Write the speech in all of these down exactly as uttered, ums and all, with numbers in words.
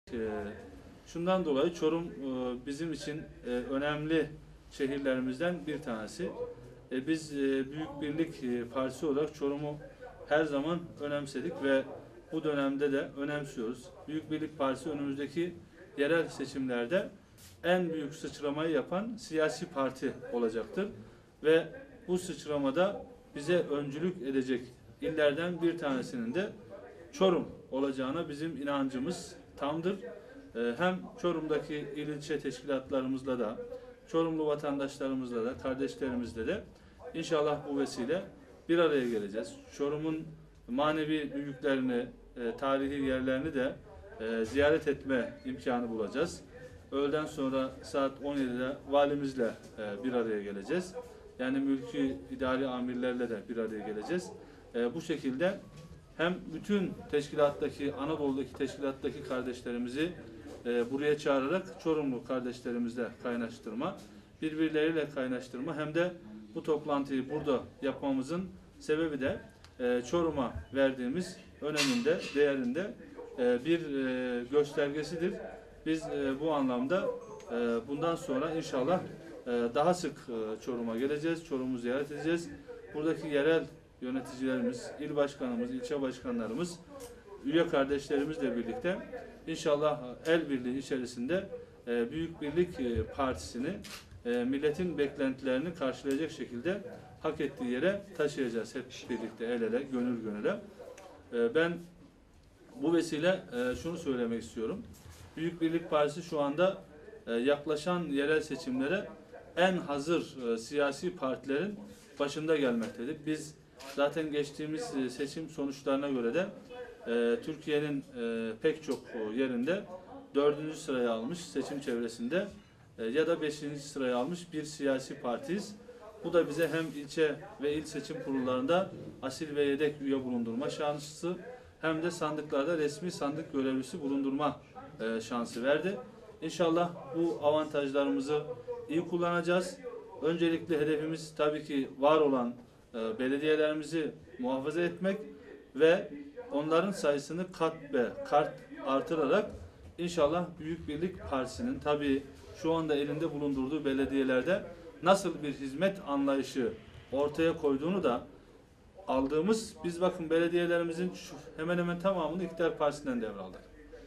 Ee, Şundan dolayı Çorum e, bizim için e, önemli şehirlerimizden bir tanesi. E, Biz e, Büyük Birlik e, Partisi olarak Çorum'u her zaman önemsedik ve bu dönemde de önemsiyoruz. Büyük Birlik Partisi önümüzdeki yerel seçimlerde en büyük sıçramayı yapan siyasi parti olacaktır. Ve bu sıçramada bize öncülük edecek illerden bir tanesinin de Çorum olacağına bizim inancımız tamdır. Hem Çorum'daki il ilçe teşkilatlarımızla da, Çorumlu vatandaşlarımızla da, kardeşlerimizle de inşallah bu vesile bir araya geleceğiz. Çorum'un manevi büyüklerini, tarihi yerlerini de ziyaret etme imkanı bulacağız. Öğleden sonra saat on yedide valimizle bir araya geleceğiz. Yani mülki idari amirlerle de bir araya geleceğiz. Bu şekilde hem bütün teşkilattaki, Anadolu'daki teşkilattaki kardeşlerimizi e, buraya çağırarak Çorumlu kardeşlerimizle kaynaştırma, birbirleriyle kaynaştırma hem de bu toplantıyı burada yapmamızın sebebi de e, Çorum'a verdiğimiz öneminde, değerinde e, bir e, göstergesidir. Biz e, bu anlamda e, bundan sonra inşallah e, daha sık e, Çorum'a geleceğiz, Çorum'u ziyaret edeceğiz. Buradaki yerel yöneticilerimiz, il başkanımız, ilçe başkanlarımız, üye kardeşlerimizle birlikte inşallah el birliği içerisinde e, Büyük Birlik e, Partisi'ni e, milletin beklentilerini karşılayacak şekilde hak ettiği yere taşıyacağız. Hep birlikte el ele, gönül gönüle. E, ben bu vesile e, şunu söylemek istiyorum. Büyük Birlik Partisi şu anda e, yaklaşan yerel seçimlere en hazır e, siyasi partilerin başında gelmektedir. Biz zaten geçtiğimiz seçim sonuçlarına göre de e, Türkiye'nin e, pek çok yerinde dördüncü sıraya almış seçim çevresinde e, ya da beşinci sıraya almış bir siyasi partiyiz. Bu da bize hem ilçe ve il seçim kurullarında asil ve yedek üye bulundurma şansı hem de sandıklarda resmi sandık görevlisi bulundurma e, şansı verdi. İnşallah bu avantajlarımızı iyi kullanacağız. Öncelikle hedefimiz tabii ki var olan e, belediyelerimizi muhafaza etmek ve onların sayısını kat be kart artırarak inşallah Büyük Birlik Partisi'nin tabii şu anda elinde bulundurduğu belediyelerde nasıl bir hizmet anlayışı ortaya koyduğunu da aldığımız, biz bakın belediyelerimizin şu, hemen hemen tamamını İktidar Partisi'nden devraldık.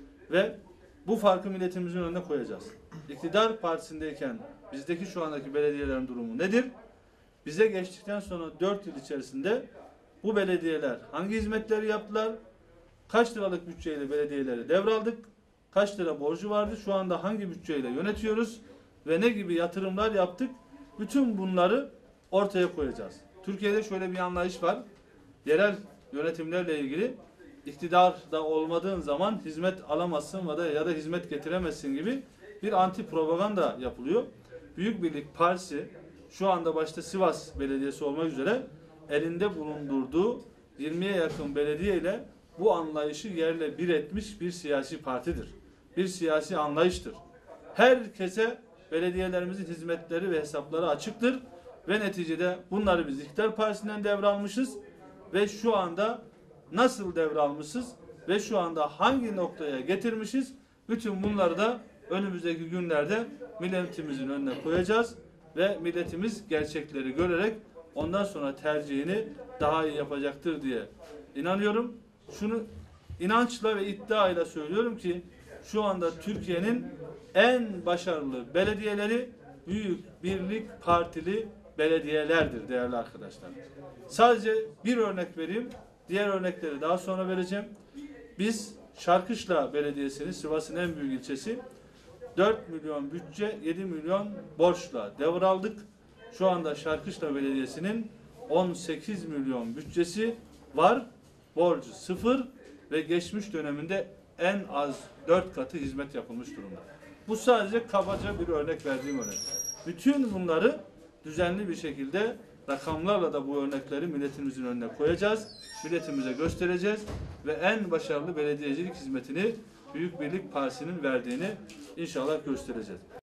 Ve bu farkı milletimizin önüne koyacağız. İktidar Partisi'ndeyken bizdeki şu andaki belediyelerin durumu nedir? Bize geçtikten sonra dört yıl içerisinde bu belediyeler hangi hizmetleri yaptılar? Kaç liralık bütçeyle belediyeleri devraldık? Kaç lira borcu vardı? Şu anda hangi bütçeyle yönetiyoruz? Ve ne gibi yatırımlar yaptık? Bütün bunları ortaya koyacağız. Türkiye'de şöyle bir anlayış var. Yerel yönetimlerle ilgili iktidarda olmadığın zaman hizmet alamazsın ya da, ya da hizmet getiremezsin gibi bir anti propaganda yapılıyor. Büyük Birlik Partisi şu anda başta Sivas Belediyesi olmak üzere elinde bulundurduğu yirmiye yakın belediye ile bu anlayışı yerle bir etmiş bir siyasi partidir. Bir siyasi anlayıştır. Herkese belediyelerimizin hizmetleri ve hesapları açıktır ve neticede bunları biz İktidar Partisi'nden devralmışız ve şu anda nasıl devralmışız ve şu anda hangi noktaya getirmişiz, bütün bunları da önümüzdeki günlerde milletimizin önüne koyacağız ve milletimiz gerçekleri görerek ondan sonra tercihini daha iyi yapacaktır diye inanıyorum. Şunu inançla ve iddiayla söylüyorum ki şu anda Türkiye'nin en başarılı belediyeleri Büyük Birlik Partili belediyelerdir değerli arkadaşlar. Sadece bir örnek vereyim. Diğer örnekleri daha sonra vereceğim. Biz Şarkışla Belediyesi'ni, Sivas'ın en büyük ilçesi, dört milyon bütçe, yedi milyon borçla devraldık. Şu anda Şarkışla Belediyesi'nin on sekiz milyon bütçesi var. Borcu sıfır ve geçmiş döneminde en az dört katı hizmet yapılmış durumda. Bu sadece kabaca bir örnek verdiğim örnek. Bütün bunları düzenli bir şekilde rakamlarla da bu örnekleri milletimizin önüne koyacağız. Milletimize göstereceğiz ve en başarılı belediyecilik hizmetini Büyük Birlik Partisi'nin verdiğini inşallah göstereceğiz.